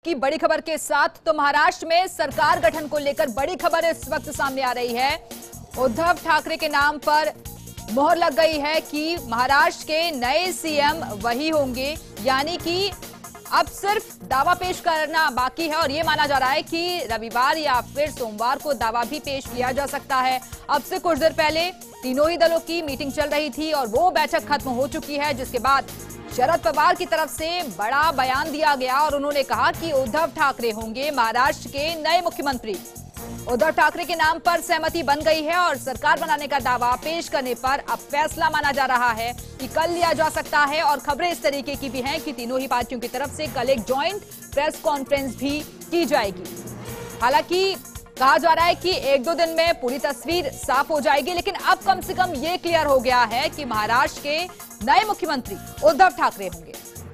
की बड़ी खबर के साथ तो महाराष्ट्र में सरकार गठन को लेकर बड़ी खबर इस वक्त सामने आ रही है। उद्धव ठाकरे के नाम पर मोहर लग गई है कि महाराष्ट्र के नए सीएम वही होंगे, यानी कि अब सिर्फ दावा पेश करना बाकी है और ये माना जा रहा है कि रविवार या फिर सोमवार को दावा भी पेश किया जा सकता है। अब से कुछ देर पहले तीनों ही दलों की मीटिंग चल रही थी और वो बैठक खत्म हो चुकी है, जिसके बाद शरद पवार की तरफ से बड़ा बयान दिया गया और उन्होंने कहा कि उद्धव ठाकरे होंगे महाराष्ट्र के नए मुख्यमंत्री। उद्धव ठाकरे के नाम पर सहमति बन गई है और सरकार बनाने का दावा पेश करने पर अब फैसला माना जा रहा है कि कल लिया जा सकता है। और खबरें इस तरीके की भी हैं कि तीनों ही पार्टियों की तरफ से कल एक जॉइंट प्रेस कॉन्फ्रेंस भी की जाएगी। हालांकि कहा जा रहा है कि एक दो दिन में पूरी तस्वीर साफ हो जाएगी, लेकिन अब कम से कम ये क्लियर हो गया है कि महाराष्ट्र के नए मुख्यमंत्री उद्धव ठाकरे होंगे।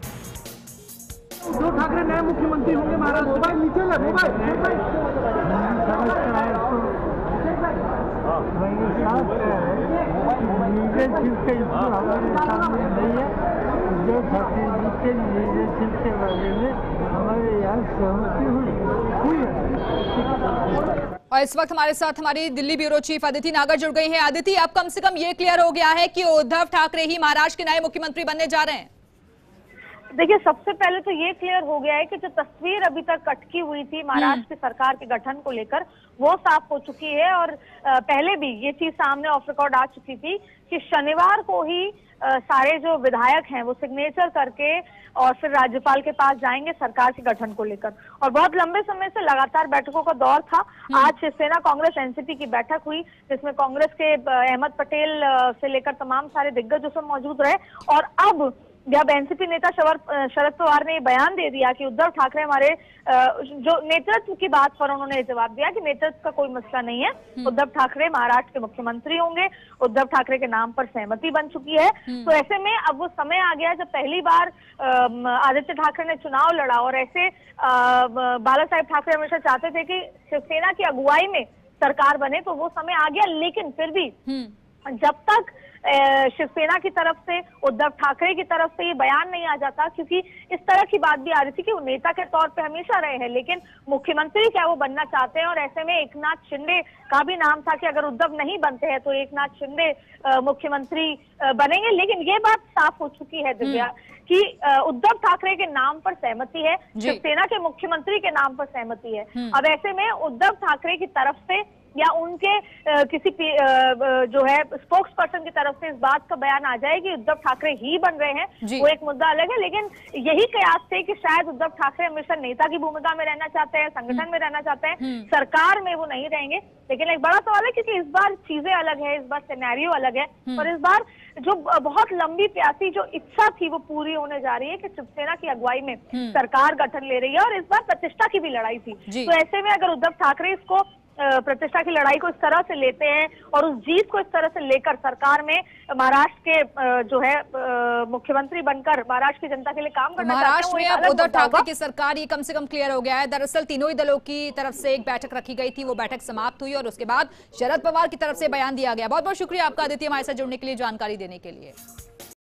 उद्धव ठाकरे नए मुख्यमंत्री होंगे महाराष्ट्र। मोबाइल नीचे ले, मोबाइल लीडरशिप के इसको हमारे सामने नहीं है। उद्धव ठाकरे जी के लीडरशिप के बारे में हमारे यहाँ सहमति हुई है। और इस वक्त हमारे साथ हमारी दिल्ली ब्यूरो चीफ अदिति नागर जुड़ गई हैं। अदिति, अब कम से कम ये क्लियर हो गया है कि उद्धव ठाकरे ही महाराष्ट्र के नए मुख्यमंत्री बनने जा रहे हैं। देखिए, सबसे पहले तो ये क्लियर हो गया है कि जो तस्वीर अभी तक अटकी हुई थी महाराष्ट्र की सरकार के गठन को लेकर, वो साफ हो चुकी है। और पहले भी ये चीज सामने ऑफ रिकॉर्ड आ चुकी थी कि शनिवार को ही सारे जो विधायक हैं वो सिग्नेचर करके और फिर राज्यपाल के पास जाएंगे सरकार के गठन को लेकर। और बहुत लंबे समय से लगातार बैठकों का दौर था। आज शिवसेना कांग्रेस एनसीपी की बैठक हुई, जिसमें कांग्रेस के अहमद पटेल से लेकर तमाम सारे दिग्गज उसमें मौजूद रहे। और अब जब एनसीपी नेता शरद पवार ने बयान दे दिया कि उद्धव ठाकरे हमारे जो नेतृत्व की बात पर उन्होंने जवाब दिया कि नेतृत्व का कोई मसला नहीं है, उद्धव ठाकरे महाराष्ट्र के मुख्यमंत्री होंगे, उद्धव ठाकरे के नाम पर सहमति बन चुकी है। तो ऐसे में अब वो समय आ गया जब पहली बार आदित्य ठाकरे ने चुनाव लड़ा और ऐसे बाला साहेब ठाकरे हमेशा चाहते थे कि शिवसेना की अगुवाई में सरकार बने, तो वो समय आ गया। लेकिन फिर भी जब तक शिवसेना की तरफ से उद्धव ठाकरे की तरफ से ये बयान नहीं आ जाता, क्योंकि इस तरह की बात भी आ रही थी कि वो नेता के तौर पे हमेशा रहे हैं, लेकिन मुख्यमंत्री क्या वो बनना चाहते हैं। और ऐसे में एकनाथ शिंदे का भी नाम था कि अगर उद्धव नहीं बनते हैं तो एकनाथ शिंदे मुख्यमंत्री बनेंगे। लेकिन ये बात साफ हो चुकी है दिव्या कि उद्धव ठाकरे के नाम पर सहमति है, शिवसेना के मुख्यमंत्री के नाम पर सहमति है। अब ऐसे में उद्धव ठाकरे की तरफ से या उनके किसी जो है स्पोक्स पर्सन की तरफ से इस बात का बयान आ जाए कि उद्धव ठाकरे ही बन रहे हैं, वो एक मुद्दा अलग है। लेकिन यही कयास थे कि शायद उद्धव ठाकरे हमेशा नेता की भूमिका में रहना चाहते हैं, संगठन में रहना चाहते हैं, सरकार में वो नहीं रहेंगे। लेकिन एक बड़ा सवाल है क्योंकि इस बार चीजें अलग है, इस बार सिनेरियो अलग है और इस बार जो बहुत लंबी प्यासी जो इच्छा थी वो पूरी होने जा रही है कि शिवसेना की अगुवाई में सरकार गठन ले रही है और इस बार प्रतिष्ठा की भी लड़ाई थी। तो ऐसे में अगर उद्धव ठाकरे इसको प्रतिष्ठा की लड़ाई को इस तरह से लेते हैं और उस जीत को इस तरह से लेकर सरकार में महाराष्ट्र के जो है मुख्यमंत्री बनकर महाराष्ट्र की जनता के लिए काम करना महाराष्ट्र में अब उद्धव ठाकरे की सरकार, ये कम से कम क्लियर हो गया है। दरअसल तीनों ही दलों की तरफ से एक बैठक रखी गई थी, वो बैठक समाप्त हुई और उसके बाद शरद पवार की तरफ से बयान दिया गया। बहुत बहुत शुक्रिया आपका आदित्य, हमारे साथ जुड़ने के लिए, जानकारी देने के लिए।